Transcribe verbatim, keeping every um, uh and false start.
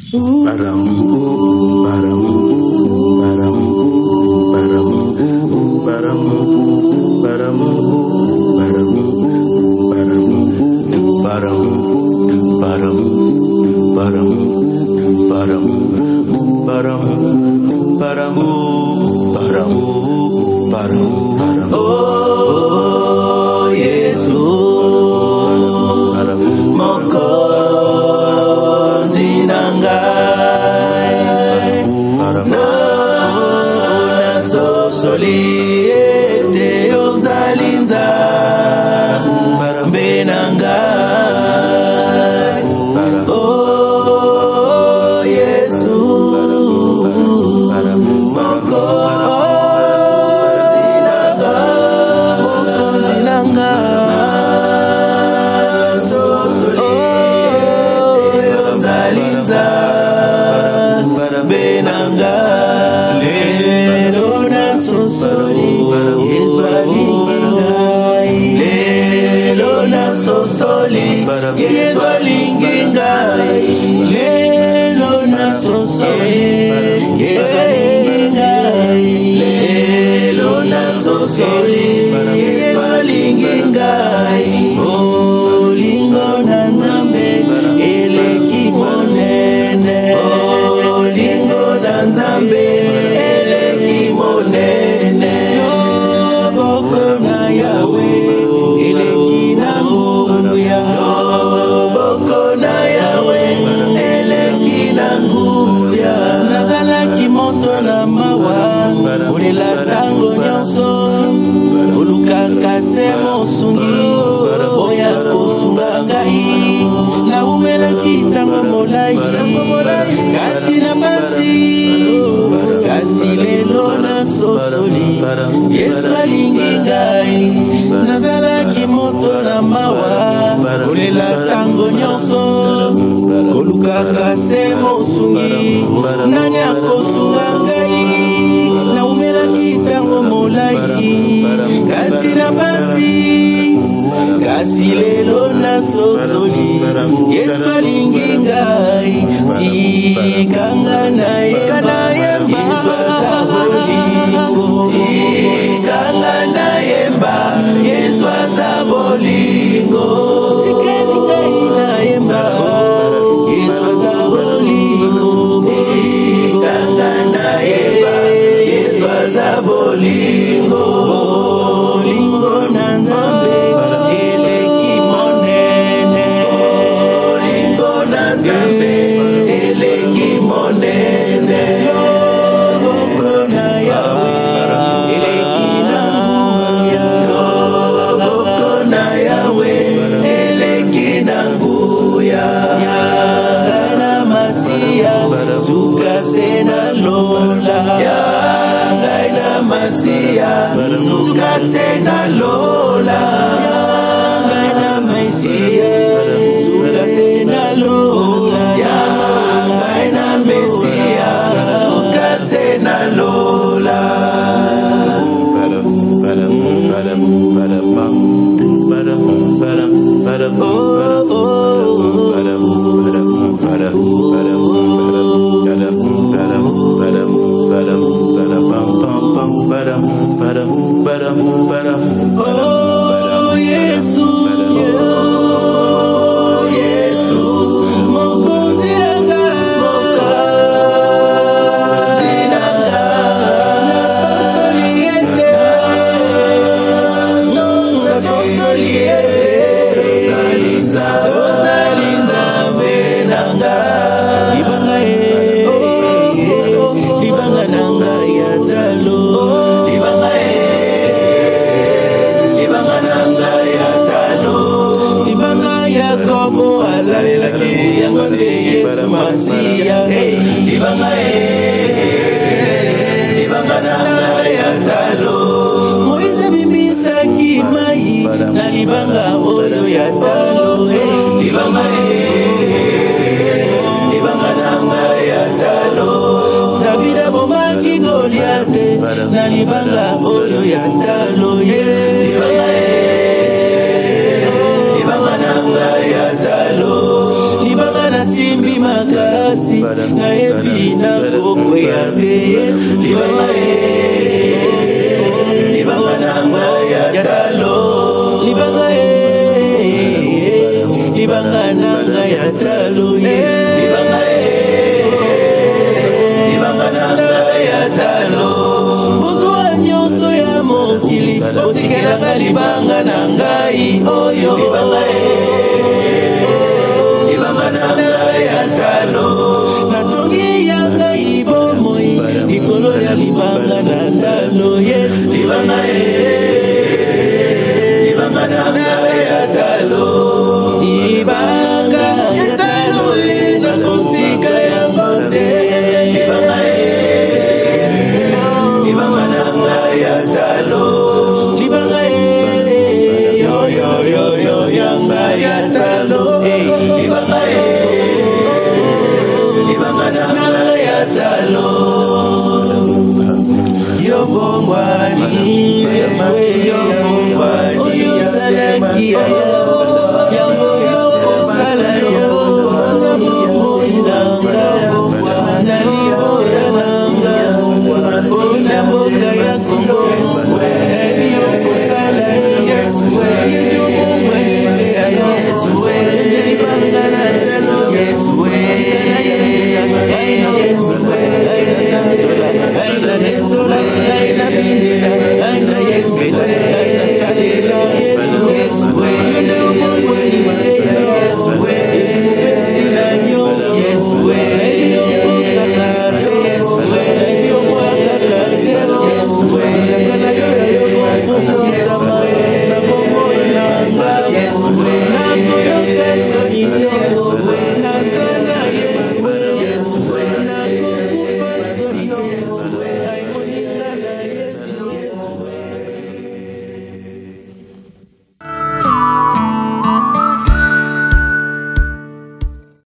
Oh, Yesu, mokonzi nangai, na sosoli ete ozalinza benangai. Oh, Yesu, sosoli yezo lingingai lelo na sosoli yezo lingingai lelo na sosoli yezo lingingai olingo na nzambe eleki monene olingo na nzambe eleki monene loboko na Yawe eleki na nguya loboko na Yawe eleki na nguya nazalaki moto na mawa kolela tango nyonso olukaka se mosungi oya kosunga ngai naumelaki tango molai kati na basi kasi lelo na sosoli Yesu alingi ngai nazalaki moto na mawa kolela tango nyonso kolukaka se mosungi nani akosunga ngai naumelaki tango molai kati na basi kasi lelo na sosoli Yesu alingi ngai tikanga na yemba yezwa za bolingo tikanga na yemba yezwa za bolingo tikeni ngai na yemba yezwa za bolingo tikanga na yemba yezwa za bolingo bolingo na nzambe eleki monene bolingo na nzambe eleki monene loboko na Yawe eleki na nguya loboko na Yawe eleki na nguya yanga na masiya suka se na lola yanga na masiya suka se na lola yanga na masiya suka se na lola yanga na masiya suka se na lola. Oh, Yesu, oh, Yesu, mokonzi nangai, mokonzi nangai, na sosoli ete, na sosoli ete, ozalinza, ozalinza benanga, libanga e, libanga nanga ya talo, libanga e. Yakobo alalelaki yango nde Yesu Masiya libanga e libanga nanga ya talo Moise bimisaki mai na libanga oyo ya talo libanga e libanga nanga ya talo David abomaki Goliate na libanga oyo ya talo libanga e libanga nanga ya talo libanga na simbi makasi na ebi na koko ya te Yesu libanga e libanga nanga ya talo libanga e libanga nanga ya talo Yesu libanga e libanga nanga ya talo bozwa nyonso ya mokili otikelanga libanga na ngai oyo libanga